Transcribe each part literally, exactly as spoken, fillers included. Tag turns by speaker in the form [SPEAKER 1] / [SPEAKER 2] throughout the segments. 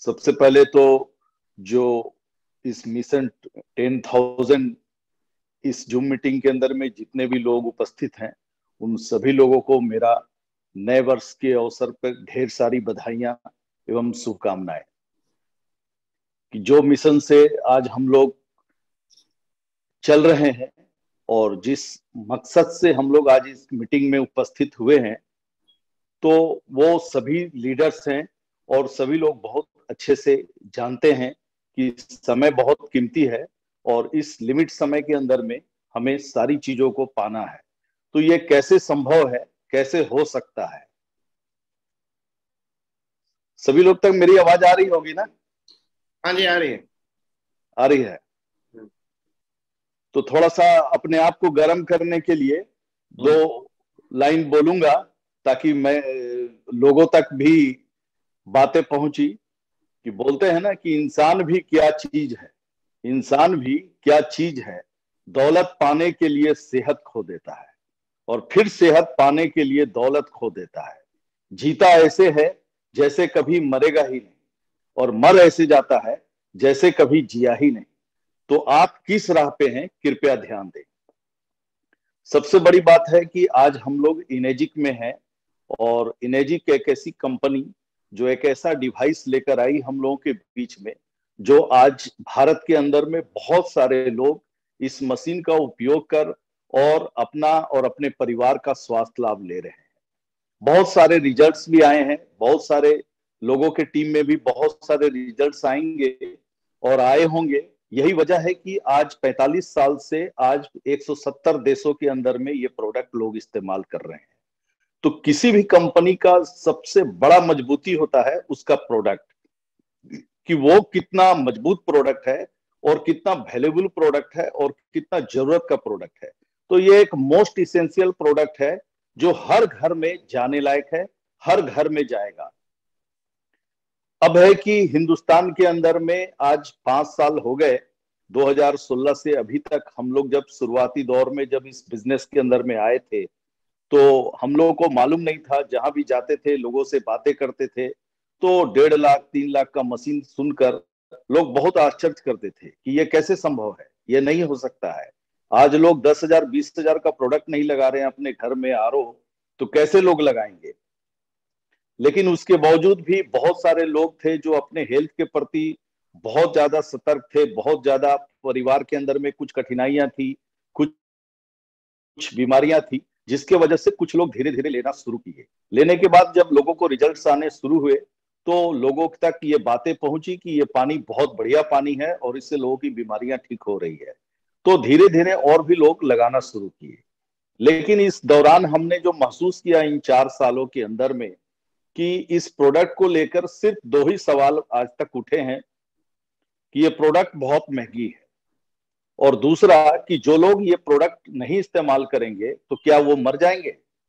[SPEAKER 1] सबसे पहले तो जो इस मिशन टेन थाउजेंड इस जूम मीटिंग के अंदर में जितने भी लोग उपस्थित हैं, उन सभी लोगों को मेरा नए वर्ष के अवसर पर ढेर सारी बधाइयां एवं शुभकामनाएं। कि जो मिशन से आज हम लोग चल रहे हैं और जिस मकसद से हम लोग आज इस मीटिंग में उपस्थित हुए हैं, तो वो सभी लीडर्स हैं और सभी लोग बहुत अच्छे से जानते हैं कि समय बहुत कीमती है और इस लिमिट समय के अंदर में हमें सारी चीजों को पाना है। तो ये कैसे संभव है, कैसे हो सकता है? सभी लोग तक मेरी आवाज आ रही होगी ना?
[SPEAKER 2] हाँ जी, आ रही है।
[SPEAKER 1] आ रही है। तो थोड़ा सा अपने आप को गर्म करने के लिए दो लाइन बोलूंगा ताकि मैं लोगों तक भी बातें पहुंची। कि बोलते हैं ना कि इंसान भी क्या चीज है, इंसान भी क्या चीज है, दौलत पाने के लिए सेहत खो देता है और फिर सेहत पाने के लिए दौलत खो देता है। जीता ऐसे है जैसे कभी मरेगा ही नहीं और मर ऐसे जाता है जैसे कभी जिया ही नहीं। तो आप किस राह पे हैं, कृपया ध्यान दें। सबसे बड़ी बात है कि आज हम लोग इनेजिक में हैं और इनेजिक एक ऐसी कंपनी जो एक ऐसा डिवाइस लेकर आई हम लोगों के बीच में, जो आज भारत के अंदर में बहुत सारे लोग इस मशीन का उपयोग कर और अपना और अपने परिवार का स्वास्थ्य लाभ ले रहे हैं। बहुत सारे रिजल्ट्स भी आए हैं, बहुत सारे लोगों के टीम में भी बहुत सारे रिजल्ट्स आएंगे और आए होंगे। यही वजह है कि आज पैंतालीस साल से आज एक सौ सत्तर देशों के अंदर में ये प्रोडक्ट लोग इस्तेमाल कर रहे हैं। तो किसी भी कंपनी का सबसे बड़ा मजबूती होता है उसका प्रोडक्ट, कि वो कितना मजबूत प्रोडक्ट है और कितना वैल्यूएबल प्रोडक्ट है और कितना जरूरत का प्रोडक्ट है। तो ये एक मोस्ट इसेंशियल प्रोडक्ट है जो हर घर में जाने लायक है, हर घर में जाएगा। अब है कि हिंदुस्तान के अंदर में आज पांच साल हो गए, दो हज़ार सोलह से अभी तक हम लोग जब शुरुआती दौर में जब इस बिजनेस के अंदर में आए थे, तो हम लोगों को मालूम नहीं था। जहां भी जाते थे, लोगों से बातें करते थे, तो डेढ़ लाख तीन लाख का मशीन सुनकर लोग बहुत आश्चर्य करते थे कि ये कैसे संभव है, ये नहीं हो सकता है। आज लोग दस हजार बीस हजार का प्रोडक्ट नहीं लगा रहे हैं अपने घर में आर ओ, तो कैसे लोग लगाएंगे? लेकिन उसके बावजूद भी बहुत सारे लोग थे जो अपने हेल्थ के प्रति बहुत ज्यादा सतर्क थे, बहुत ज्यादा परिवार के अंदर में कुछ कठिनाइयां थी, कुछ कुछ बीमारियां थी, जिसके वजह से कुछ लोग धीरे धीरे लेना शुरू किए। लेने के बाद जब लोगों को रिजल्ट्स आने शुरू हुए, तो लोगों तक ये बातें पहुंची कि ये पानी बहुत बढ़िया पानी है और इससे लोगों की बीमारियां ठीक हो रही है। तो धीरे धीरे और भी लोग लगाना शुरू किए। लेकिन इस दौरान हमने जो महसूस किया इन चार सालों के अंदर में, कि इस प्रोडक्ट को लेकर सिर्फ दो ही सवाल आज तक उठे हैं कि ये प्रोडक्ट बहुत महंगी है, और दूसरा कि जो लोग ये प्रोडक्ट नहीं इस्तेमाल करेंगे तो क्या वो मर जाएंगे?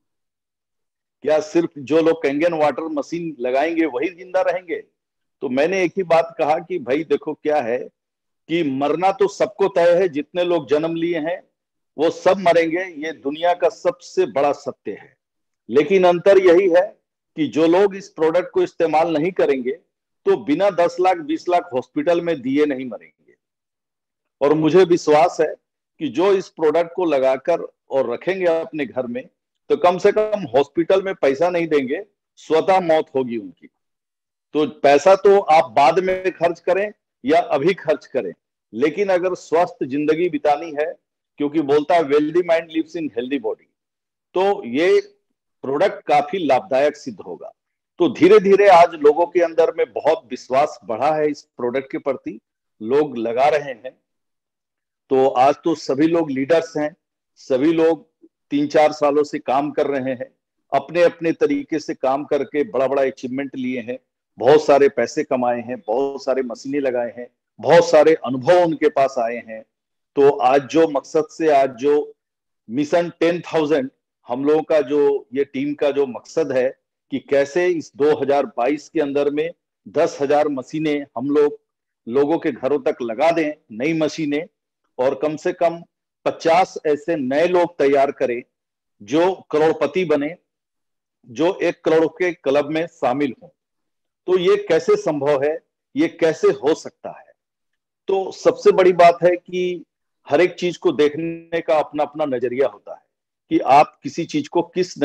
[SPEAKER 1] क्या सिर्फ जो लोग कैंगन वाटर मशीन लगाएंगे वही जिंदा रहेंगे? तो मैंने एक ही बात कहा कि भाई देखो, क्या है कि मरना तो सबको तय है, जितने लोग जन्म लिए हैं वो सब मरेंगे, ये दुनिया का सबसे बड़ा सत्य है। लेकिन अंतर यही है कि जो लोग इस प्रोडक्ट को इस्तेमाल नहीं करेंगे तो बिना दस लाख बीस लाख हॉस्पिटल में दिए नहीं मरेंगे। और मुझे विश्वास है कि जो इस प्रोडक्ट को लगाकर और रखेंगे अपने घर में, तो कम से कम हॉस्पिटल में पैसा नहीं देंगे, स्वतः मौत होगी उनकी। तो पैसा तो आप बाद में खर्च करें या अभी खर्च करें, लेकिन अगर स्वस्थ जिंदगी बितानी है, क्योंकि बोलता है wealthy mind lives in healthy body, तो ये प्रोडक्ट काफी लाभदायक सिद्ध होगा। तो धीरे धीरे आज लोगों के अंदर में बहुत विश्वास बढ़ा है इस प्रोडक्ट के प्रति, लोग लगा रहे हैं। तो आज तो सभी लोग लीडर्स हैं, सभी लोग तीन चार सालों से काम कर रहे हैं, अपने अपने तरीके से काम करके बड़ा बड़ा अचीवमेंट लिए हैं, बहुत सारे पैसे कमाए हैं, बहुत सारे मशीनें लगाए हैं, बहुत सारे अनुभव उनके पास आए हैं। तो आज जो मकसद से आज जो मिशन टेन थाउजेंड हम लोगों का जो ये टीम का जो मकसद है कि कैसे इस दो हज़ार बाईस के अंदर में दस हजार मशीनें हम लोग लोगों के घरों तक लगा दें, नई मशीनें, और कम से कम पचास ऐसे नए लोग तैयार करें जो करोड़पति बने, जो एक करोड़ के क्लब में शामिल हों। तो ये कैसे संभव है? ये कैसे हो सकता है? तो सबसे बड़ी बात है कि हर एक चीज को देखने का अपना अपना नजरिया होता है कि आप किसी चीज को किस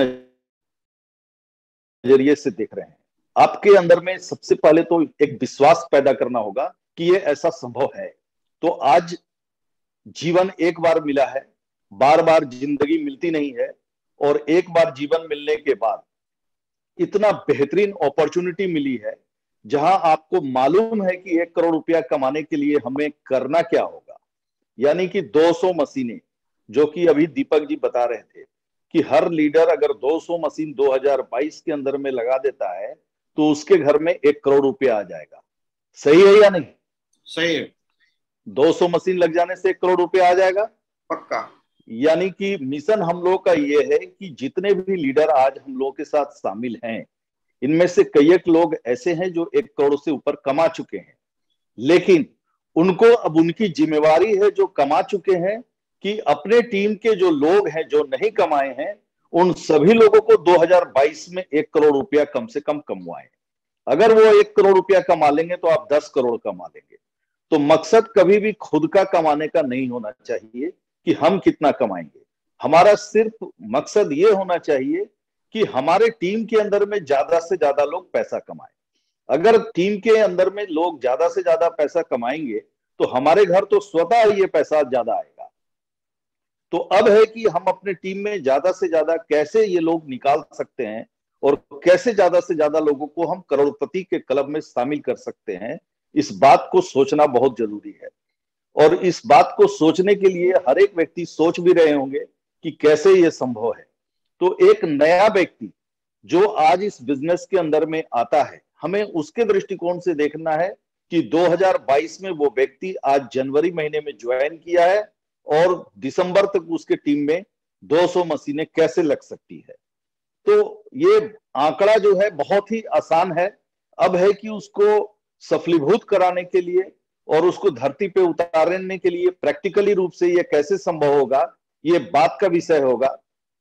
[SPEAKER 1] नजरिए से देख रहे हैं। आपके अंदर में सबसे पहले तो एक विश्वास पैदा करना होगा कि ये ऐसा संभव है। तो आज जीवन एक बार मिला है, बार बार जिंदगी मिलती नहीं है, और एक बार जीवन मिलने के बाद इतना बेहतरीन अपॉर्चुनिटी मिली है जहां आपको मालूम है कि एक करोड़ रुपया कमाने के लिए हमें करना क्या होगा। यानी कि दो सौ मशीनें, जो कि अभी दीपक जी बता रहे थे कि हर लीडर अगर दो सौ मशीन दो हज़ार बाईस के अंदर में लगा देता है तो उसके घर में एक करोड़ रुपया आ जाएगा। सही है या नहीं?
[SPEAKER 2] सही है।
[SPEAKER 1] दो सौ मशीन लग जाने से एक करोड़ रुपया आ जाएगा
[SPEAKER 2] पक्का।
[SPEAKER 1] यानी कि मिशन हम लोग का ये है कि जितने भी लीडर आज हम लोग के साथ शामिल हैं, इनमें से कई एक लोग ऐसे हैं जो एक करोड़ से ऊपर कमा चुके हैं, लेकिन उनको अब उनकी जिम्मेवारी है जो कमा चुके हैं कि अपने टीम के जो लोग हैं जो नहीं कमाए हैं, उन सभी लोगों को दो हज़ार बाईस में एक करोड़ रुपया कम से कम कमवाएं। अगर वो एक करोड़ रुपया कमा लेंगे तो आप दस करोड़ कमा लेंगे। तो मकसद कभी भी खुद का कमाने का नहीं होना चाहिए कि हम कितना कमाएंगे। हमारा सिर्फ मकसद ये होना चाहिए कि हमारे टीम के अंदर में ज्यादा से ज्यादा लोग पैसा कमाएं। अगर टीम के अंदर में लोग ज्यादा से ज्यादा पैसा कमाएंगे तो हमारे घर तो स्वतः ये पैसा ज्यादा आएगा। तो अब है कि हम अपने टीम में ज्यादा से ज्यादा कैसे ये लोग निकाल सकते हैं और कैसे ज्यादा से ज्यादा लोगों को हम करोड़पति के क्लब में शामिल कर सकते हैं, इस बात को सोचना बहुत जरूरी है। और इस बात को सोचने के लिए हर एक व्यक्ति सोच भी रहे होंगे कि कैसे ये संभव है। तो एक नया व्यक्ति जो आज इस बिजनेस के अंदर में आता है, हमें उसके दृष्टिकोण से देखना है कि दो हज़ार बाईस में वो व्यक्ति आज जनवरी महीने में ज्वाइन किया है और दिसंबर तक उसके टीम में दो सौ मशीनें कैसे लग सकती है। तो ये आंकड़ा जो है बहुत ही आसान है। अब है कि उसको सफलीभूत कराने के लिए और उसको धरती पे उतारने के लिए प्रैक्टिकली रूप से ये कैसे संभव होगा, ये बात का विषय होगा।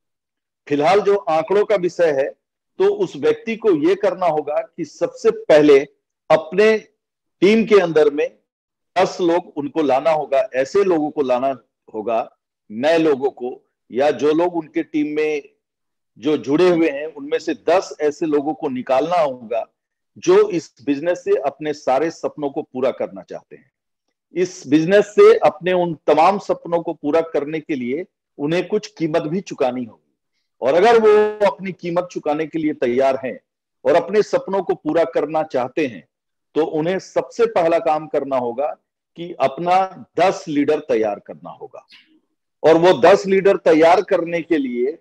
[SPEAKER 1] फिलहाल जो आंकड़ों का विषय है, तो उस व्यक्ति को ये करना होगा कि सबसे पहले अपने टीम के अंदर में दस लोग उनको लाना होगा, ऐसे लोगों को लाना होगा, नए लोगों को, या जो लोग उनके टीम में जो जुड़े हुए हैं उनमें से दस ऐसे लोगों को निकालना होगा जो इस बिजनेस से अपने सारे सपनों को पूरा करना चाहते हैं। इस बिजनेस से अपने उन तमाम सपनों को पूरा करने के लिए उन्हें कुछ कीमत भी चुकानी होगी, और अगर वो अपनी कीमत चुकाने के लिए तैयार हैं और अपने सपनों को पूरा करना चाहते हैं, तो उन्हें सबसे पहला काम करना होगा कि अपना दस लीडर तैयार करना होगा। और वो दस लीडर तैयार करने के लिए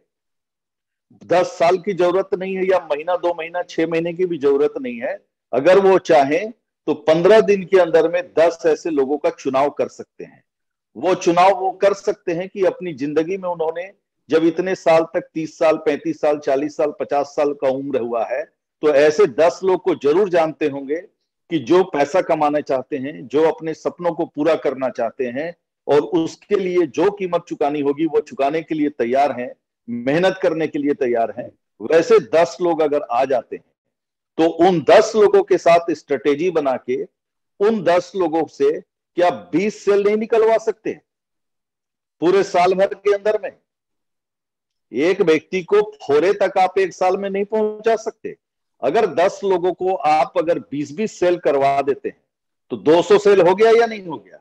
[SPEAKER 1] दस साल की जरूरत नहीं है, या महीना दो महीना छह महीने की भी जरूरत नहीं है। अगर वो चाहें तो पंद्रह दिन के अंदर में दस ऐसे लोगों का चुनाव कर सकते हैं। वो चुनाव वो कर सकते हैं कि अपनी जिंदगी में उन्होंने जब इतने साल तक तीस साल पैंतीस साल चालीस साल पचास साल का उम्र हुआ है, तो ऐसे दस लोग को जरूर जानते होंगे कि जो पैसा कमाना चाहते हैं, जो अपने सपनों को पूरा करना चाहते हैं और उसके लिए जो कीमत चुकानी होगी वो चुकाने के लिए तैयार हैं, मेहनत करने के लिए तैयार हैं। वैसे दस लोग अगर आ जाते हैं तो उन दस लोगों के साथ स्ट्रेटेजी बना के उन दस लोगों से क्या बीस सेल नहीं निकलवा सकते पूरे साल भर के अंदर में? एक व्यक्ति को फोरे तक आप एक साल में नहीं पहुंचा सकते। अगर दस लोगों को आप अगर बीस बीस सेल करवा देते हैं तो दो सौ सेल हो गया या नहीं हो गया?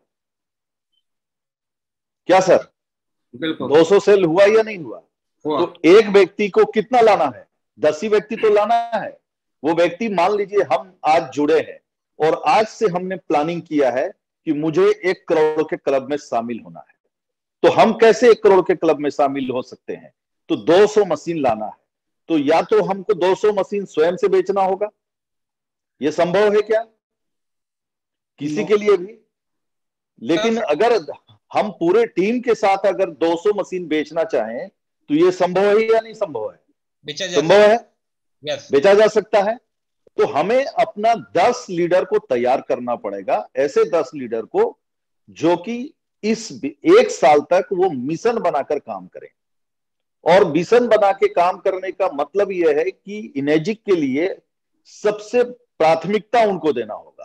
[SPEAKER 1] क्या सर,
[SPEAKER 2] बिल्कुल
[SPEAKER 1] दो सौ सेल हुआ या नहीं हुआ?
[SPEAKER 2] हुआ।
[SPEAKER 1] तो एक व्यक्ति को कितना लाना है? दस ही व्यक्ति तो लाना है। वो व्यक्ति, मान लीजिए हम आज जुड़े हैं और आज से हमने प्लानिंग किया है कि मुझे एक करोड़ के क्लब में शामिल होना है, तो हम कैसे एक करोड़ के क्लब में शामिल हो सकते हैं? तो दो सौ मशीन लाना है। तो या तो हमको दो सौ मशीन स्वयं से बेचना होगा, यह संभव है क्या किसी के लिए भी? लेकिन अगर हम पूरे टीम के साथ अगर दो सौ मशीन बेचना चाहें तो यह संभव है या नहीं संभव है? संभव है, बेचा जा सकता है। तो हमें अपना दस लीडर को तैयार करना पड़ेगा, ऐसे दस लीडर को जो कि इस एक साल तक वो मिशन बनाकर काम करें। और मिशन बना के काम करने का मतलब यह है कि इनेजिक के लिए सबसे प्राथमिकता उनको देना होगा।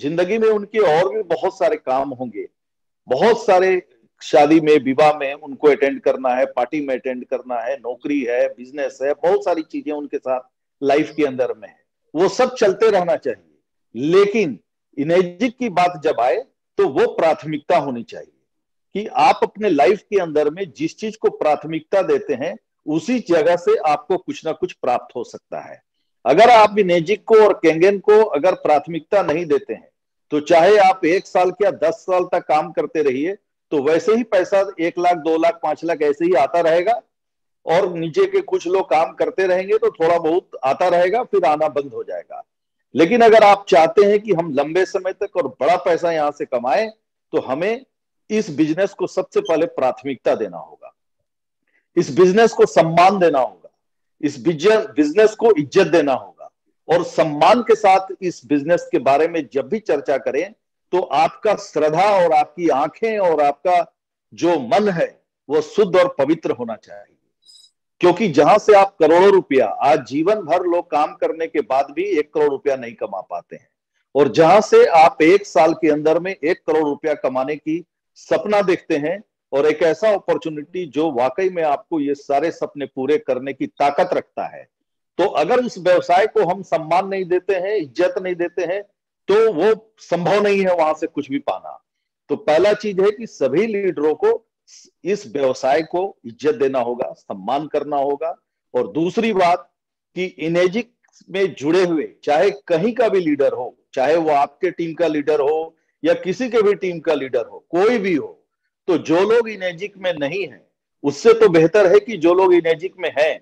[SPEAKER 1] जिंदगी में उनके और भी बहुत सारे काम होंगे, बहुत सारे शादी में, विवाह में उनको अटेंड करना है, पार्टी में अटेंड करना है, नौकरी है, बिजनेस है, बहुत सारी चीजें उनके साथ लाइफ के अंदर में है, वो सब चलते रहना चाहिए। लेकिन इनेजिक की बात जब आए तो वो प्राथमिकता होनी चाहिए कि आप अपने लाइफ के अंदर में जिस चीज को प्राथमिकता देते हैं उसी जगह से आपको कुछ ना कुछ प्राप्त हो सकता है। अगर आप इनेजिक को और केंगन को अगर प्राथमिकता नहीं देते हैं तो चाहे आप एक साल या दस साल तक काम करते रहिए, तो वैसे ही पैसा एक लाख, दो लाख, पांच लाख ऐसे ही आता रहेगा, और नीचे के कुछ लोग काम करते रहेंगे तो थोड़ा बहुत आता रहेगा, फिर आना बंद हो जाएगा। लेकिन अगर आप चाहते हैं कि हम लंबे समय तक और बड़ा पैसा यहां से कमाएं, तो हमें इस बिजनेस को सबसे पहले प्राथमिकता देना होगा, इस बिजनेस को सम्मान देना होगा, इस बिजनेस को इज्जत देना होगा, और सम्मान के साथ इस बिजनेस के बारे में जब भी चर्चा करें तो आपका श्रद्धा और आपकी आंखें और आपका जो मन है वो शुद्ध और पवित्र होना चाहिए। क्योंकि जहां से आप करोड़ों रुपया, आज जीवन भर लोग काम करने के बाद भी एक करोड़ रुपया नहीं कमा पाते हैं, और जहां से आप एक साल के अंदर में एक करोड़ रुपया कमाने की सपना देखते हैं, और एक ऐसा अपॉर्चुनिटी जो वाकई में आपको ये सारे सपने पूरे करने की ताकत रखता है, तो अगर उस व्यवसाय को हम सम्मान नहीं देते हैं, इज्जत नहीं देते हैं, तो वो संभव नहीं है वहां से कुछ भी पाना। तो पहला चीज है कि सभी लीडरों को इस व्यवसाय को इज्जत देना होगा, सम्मान करना होगा। और दूसरी बात कि इनेजिक में जुड़े हुए चाहे कहीं का भी लीडर हो, चाहे वो आपके टीम का लीडर हो या किसी के भी टीम का लीडर हो, कोई भी हो, तो जो लोग इनेजिक में नहीं है उससे तो बेहतर है कि जो लोग इनेजिक में हैं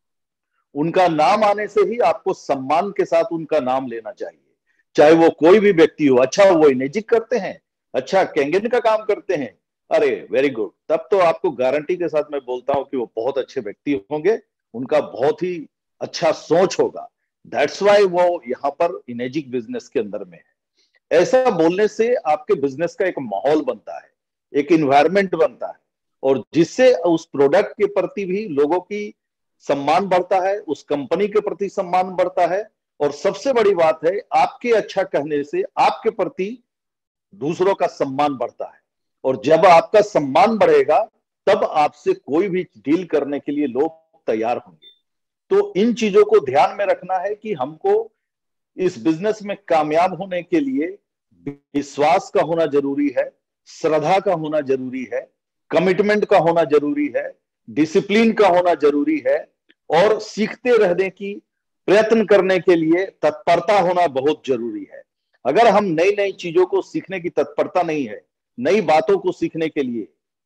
[SPEAKER 1] उनका नाम आने से ही आपको सम्मान के साथ उनका नाम लेना चाहिए, चाहे वो कोई भी व्यक्ति हो। अच्छा वो इनेजिक करते हैं, अच्छा केंगन का काम करते हैं, अरे वेरी गुड, तब तो आपको गारंटी के साथ मैं बोलता हूं कि वो बहुत अच्छे व्यक्ति होंगे, उनका बहुत ही अच्छा सोच होगा। दैट्स वाई वो यहाँ पर इनेजिक बिजनेस के अंदर में है। ऐसा बोलने से आपके बिजनेस का एक माहौल बनता है, एक इन्वायरमेंट बनता है, और जिससे उस प्रोडक्ट के प्रति भी लोगों की सम्मान बढ़ता है, उस कंपनी के प्रति सम्मान बढ़ता है, और सबसे बड़ी बात है आपके अच्छा कहने से आपके प्रति दूसरों का सम्मान बढ़ता है, और जब आपका सम्मान बढ़ेगा तब आपसे कोई भी डील करने के लिए लोग तैयार होंगे। तो इन चीजों को ध्यान में रखना है कि हमको इस बिजनेस में कामयाब होने के लिए विश्वास का होना जरूरी है, श्रद्धा का होना जरूरी है, कमिटमेंट का होना जरूरी है, डिसिप्लिन का होना जरूरी है, और सीखते रहने की प्रयत्न करने के लिए तत्परता होना बहुत जरूरी है। अगर हम नई नई चीजों को सीखने की तत्परता नहीं है, नई बातों को सीखने के लिए,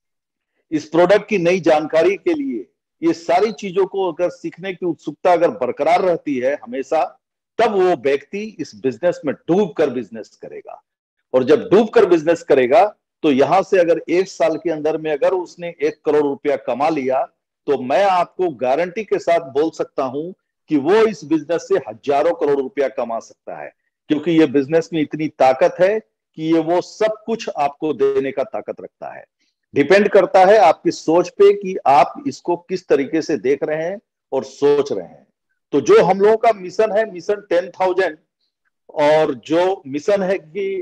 [SPEAKER 1] इस प्रोडक्ट की नई जानकारी के लिए, ये सारी चीजों को अगर सीखने की उत्सुकता अगर बरकरार रहती है हमेशा, तब वो व्यक्ति इस बिजनेस में डूब कर बिजनेस करेगा। और जब डूब कर बिजनेस करेगा तो यहां से अगर एक साल के अंदर में अगर उसने एक करोड़ रुपया कमा लिया, तो मैं आपको गारंटी के साथ बोल सकता हूं कि वो इस बिजनेस से हजारों करोड़ रुपया कमा सकता है, क्योंकि ये बिजनेस में इतनी ताकत है कि ये वो सब कुछ आपको देने का ताकत रखता है। डिपेंड करता है आपकी सोच पे कि आप इसको किस तरीके से देख रहे हैं और सोच रहे हैं। तो जो हम लोगों का मिशन है, मिशन टेन थाउजेंड, और जो मिशन है कि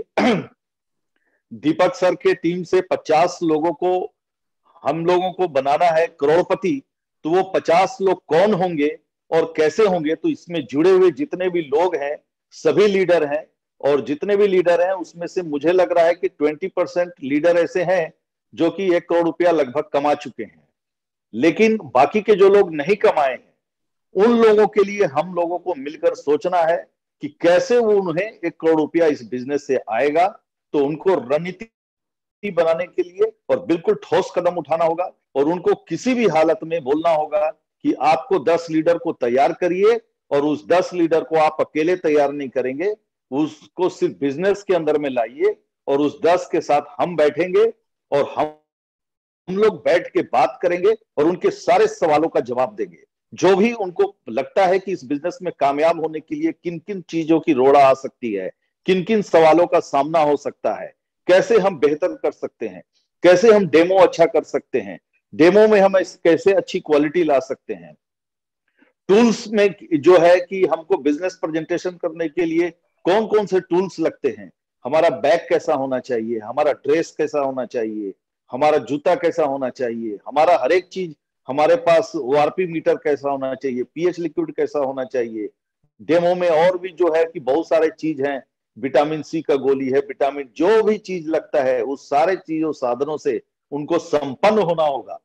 [SPEAKER 1] दीपक सर के टीम से पचास लोगों को हम लोगों को बनाना है करोड़पति, तो वो पचास लोग कौन होंगे और कैसे होंगे? तो इसमें जुड़े हुए जितने भी लोग हैं सभी लीडर हैं, और जितने भी लीडर हैं उसमें से मुझे लग रहा है कि बीस परसेंट लीडर ऐसे हैं जो कि एक करोड़ रुपया लगभग कमा चुके हैं। लेकिन बाकी के जो लोग नहीं कमाए हैं उन लोगों के लिए हम लोगों को मिलकर सोचना है कि कैसे वो उन्हें एक करोड़ रुपया इस बिजनेस से आएगा। तो उनको रणनीति बनाने के लिए और बिल्कुल ठोस कदम उठाना होगा, और उनको किसी भी हालत में बोलना होगा कि आपको दस लीडर को तैयार करिए, और उस दस लीडर को आप अकेले तैयार नहीं करेंगे, उसको सिर्फ बिजनेस के अंदर में लाइए, और उस दस के साथ हम बैठेंगे और हम हम लोग बैठ के बात करेंगे और उनके सारे सवालों का जवाब देंगे। जो भी उनको लगता है कि इस बिजनेस में कामयाब होने के लिए किन किन चीजों की रोड़ा आ सकती है, किन किन सवालों का सामना हो सकता है, कैसे हम बेहतर कर सकते हैं, कैसे हम डेमो अच्छा कर सकते हैं, डेमो में हम कैसे अच्छी क्वालिटी ला सकते हैं, टूल्स में जो है कि हमको बिजनेस प्रेजेंटेशन करने के लिए कौन कौन से टूल्स लगते हैं, हमारा बैग कैसा होना चाहिए, हमारा ड्रेस कैसा होना चाहिए, हमारा जूता कैसा होना चाहिए, हमारा हर एक चीज, हमारे पास ओआरपी मीटर कैसा होना चाहिए, पीएच लिक्विड कैसा होना चाहिए। डेमो में और भी जो है कि बहुत सारे चीज हैं, विटामिन सी का गोली है, विटामिन जो भी चीज लगता है उस सारे चीजों साधनों से उनको संपन्न होना होगा।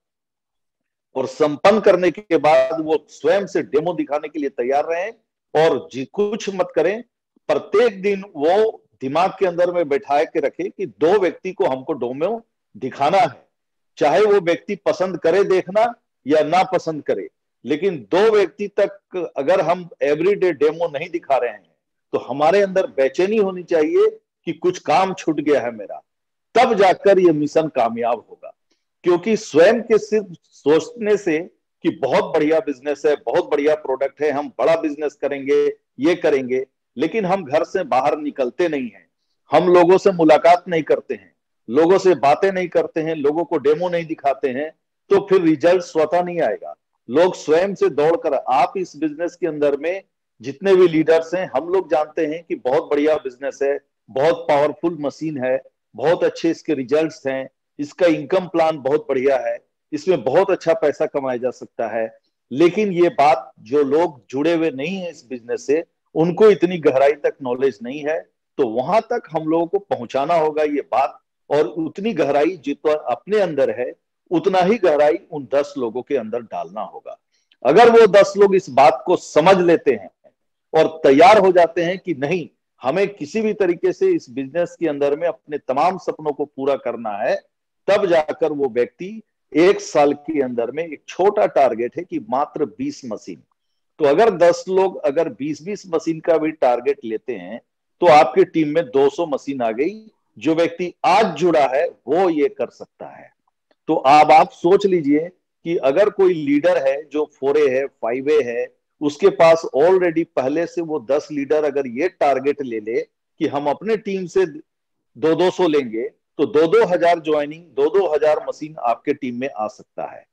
[SPEAKER 1] और संपन्न करने के बाद वो स्वयं से डेमो दिखाने के लिए तैयार रहें और जी कुछ मत करें। प्रत्येक दिन वो दिमाग के अंदर में बैठाए के रखे कि दो व्यक्ति को हमको डेमो दिखाना है, चाहे वो व्यक्ति पसंद करे देखना या ना पसंद करे, लेकिन दो व्यक्ति तक अगर हम एवरीडे डेमो नहीं दिखा रहे हैं तो हमारे अंदर बेचैनी होनी चाहिए कि कुछ काम छूट गया है मेरा, तब जाकर ये मिशन कामयाब होगा। क्योंकि स्वयं के सिर्फ सोचने से कि बहुत बढ़िया बिजनेस है, बहुत बढ़िया प्रोडक्ट है, हम बड़ा बिजनेस करेंगे, ये करेंगे, लेकिन हम घर से बाहर निकलते नहीं हैं, हम लोगों से मुलाकात नहीं करते हैं, लोगों से बातें नहीं करते हैं, लोगों को डेमो नहीं दिखाते हैं, तो फिर रिजल्ट स्वतः नहीं आएगा। लोग स्वयं से दौड़कर, आप इस बिजनेस के अंदर में जितने भी लीडर्स हैं, हम लोग जानते हैं कि बहुत बढ़िया बिजनेस है, बहुत पावरफुल मशीन है, बहुत अच्छे इसके रिजल्ट्स हैं, इसका इनकम प्लान बहुत बढ़िया है, इसमें बहुत अच्छा पैसा कमाया जा सकता है। लेकिन ये बात जो लोग जुड़े हुए नहीं है इस बिजनेस से, उनको इतनी गहराई तक नॉलेज नहीं है, तो वहां तक हम लोगों को पहुंचाना होगा ये बात, और उतनी गहराई जितना अपने अंदर है उतना ही गहराई उन दस लोगों के अंदर डालना होगा। अगर वो दस लोग इस बात को समझ लेते हैं और तैयार हो जाते हैं कि नहीं, हमें किसी भी तरीके से इस बिजनेस के अंदर में अपने तमाम सपनों को पूरा करना है, तब जाकर वो व्यक्ति एक साल के अंदर में, एक छोटा टारगेट है कि मात्र बीस मशीन, तो अगर दस लोग अगर बीस बीस मशीन का भी टारगेट लेते हैं तो आपकी टीम में दो सौ मशीन आ गई। जो व्यक्ति आज जुड़ा है वो ये कर सकता है। तो अब आप सोच लीजिए कि अगर कोई लीडर है जो फोर ए है, फाइव ए है, उसके पास ऑलरेडी पहले से वो दस लीडर अगर ये टारगेट ले ले कि हम अपने टीम से दो दो सौ लेंगे, तो दो दो हजार ज्वाइनिंग, दो दो हजार मशीन आपके टीम में आ सकता है।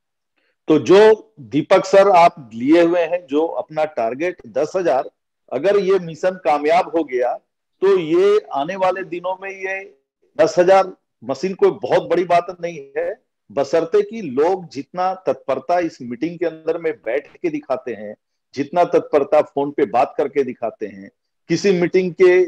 [SPEAKER 1] तो जो दीपक सर आप लिए हुए हैं, जो अपना टारगेट दस हजार, अगर ये मिशन कामयाब हो गया तो ये आने वाले दिनों में ये दस हजार मशीन कोई बहुत बड़ी बात नहीं है, बशर्ते कि लोग जितना तत्परता इस मीटिंग के अंदर में बैठ के दिखाते हैं, जितना तत्परता फोन पे बात करके दिखाते हैं, किसी मीटिंग के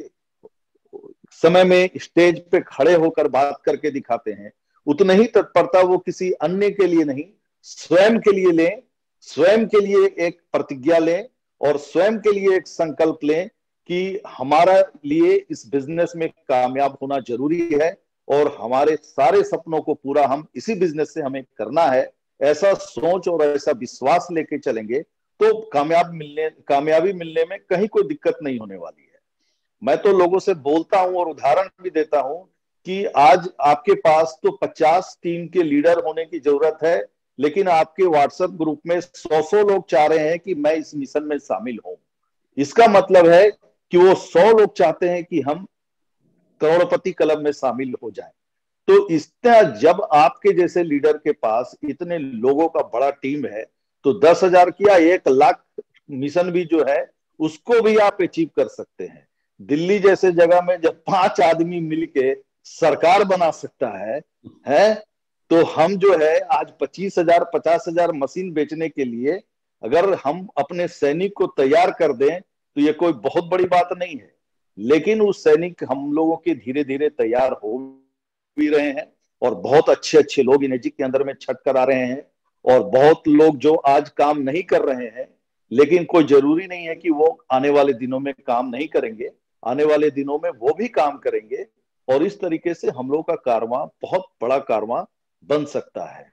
[SPEAKER 1] समय में स्टेज पे खड़े होकर बात करके दिखाते हैं, उतना ही तत्परता वो किसी अन्य के लिए नहीं, स्वयं के लिए लें, स्वयं के लिए एक प्रतिज्ञा लें और स्वयं के लिए एक संकल्प लें कि हमारा लिए इस बिजनेस में कामयाब होना जरूरी है और हमारे सारे सपनों को पूरा हम इसी बिजनेस से हमें करना है। ऐसा सोच और ऐसा विश्वास लेके चलेंगे तो कामयाब मिलने कामयाबी मिलने में कहीं कोई दिक्कत नहीं होने वाली है। मैं तो लोगों से बोलता हूं और उदाहरण भी देता हूं कि आज आपके पास तो पचास टीम के लीडर होने की जरूरत है, लेकिन आपके व्हाट्सएप ग्रुप में सौ सौ लोग चाह रहे हैं कि मैं इस मिशन में शामिल हूं। इसका मतलब है कि वो सौ लोग चाहते हैं कि हम करोड़पति क्लब में शामिल हो जाएं। तो इतना जब आपके जैसे लीडर के पास इतने लोगों का बड़ा टीम है, तो दस हजार किया एक लाख मिशन भी जो है उसको भी आप अचीव कर सकते हैं। दिल्ली जैसे जगह में जब पांच आदमी मिलके सरकार बना सकता है, है तो हम जो है आज पच्चीस हजार पचास हजार मशीन बेचने के लिए अगर हम अपने सैनिक को तैयार कर दें तो ये कोई बहुत बड़ी बात नहीं है। लेकिन उस सैनिक हम लोगों के धीरे धीरे तैयार हो भी रहे हैं और बहुत अच्छे अच्छे लोग इनेजी के अंदर में छट कर आ रहे हैं, और बहुत लोग जो आज काम नहीं कर रहे हैं, लेकिन कोई जरूरी नहीं है कि वो आने वाले दिनों में काम नहीं करेंगे, आने वाले दिनों में वो भी काम करेंगे और इस तरीके से हम लोग का कारवां बहुत बड़ा कारवां बन सकता है।